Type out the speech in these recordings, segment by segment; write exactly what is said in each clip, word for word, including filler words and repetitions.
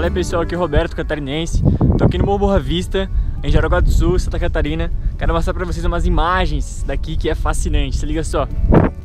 Fala aí pessoal, aqui é o Roberto, catarinense. Tô aqui no Morro Boa Vista, em Jaraguá do Sul, Santa Catarina. Quero mostrar pra vocês umas imagens daqui que é fascinante, se liga só.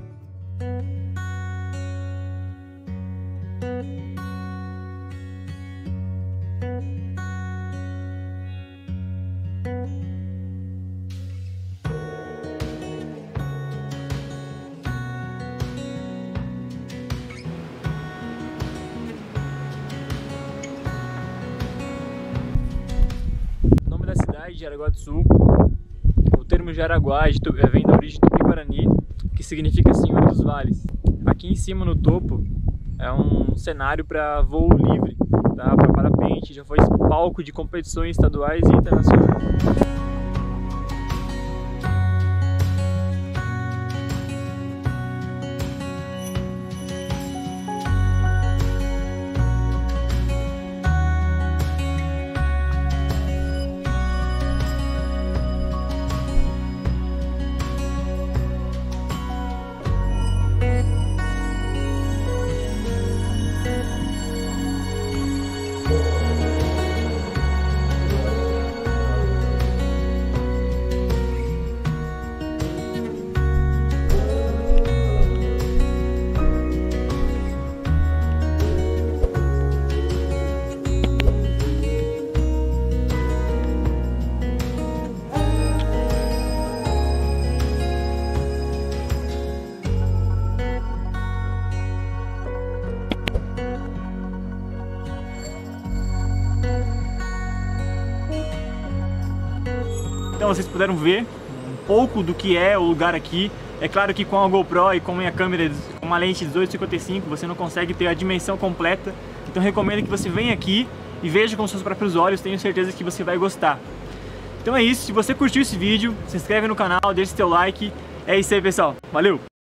De Jaraguá do Sul. O termo Jaraguá vem da origem tupi-guarani, que significa Senhor dos Vales. Aqui em cima no topo é um cenário para voo livre, tá? Para parapente, já foi palco de competições estaduais e internacionais. Então vocês puderam ver um pouco do que é o lugar aqui. É claro que com a GoPro e com a minha câmera com uma lente dezoito cinquenta e cinco você não consegue ter a dimensão completa. Então recomendo que você venha aqui e veja com seus próprios olhos, tenho certeza que você vai gostar. Então é isso, se você curtiu esse vídeo, se inscreve no canal, deixa seu like. É isso aí pessoal, valeu!